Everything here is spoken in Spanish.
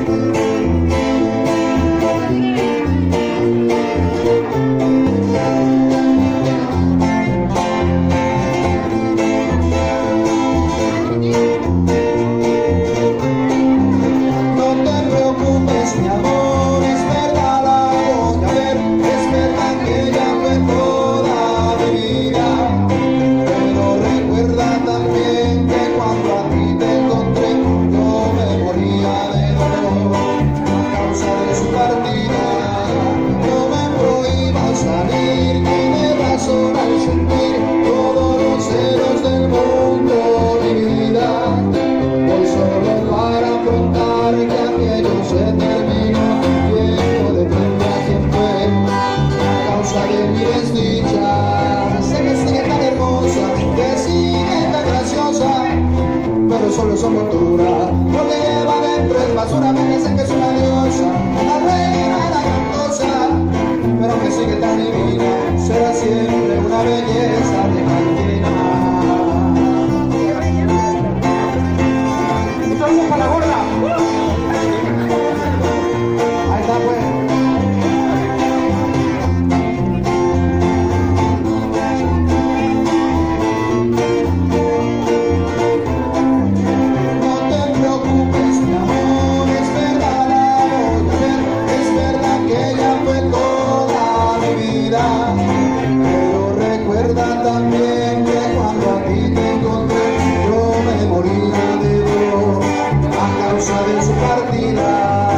Solo son montura, lo que lleva dentro es basura, me dicen que es una diosa, la reina, la cantosa, pero que sigue tan divina, será siempre una belleza de cantina. Entonces para la gorda, ahí está pues. Pero recuerda también que cuando a ti te encontré yo me moría de dolor a causa de su partida.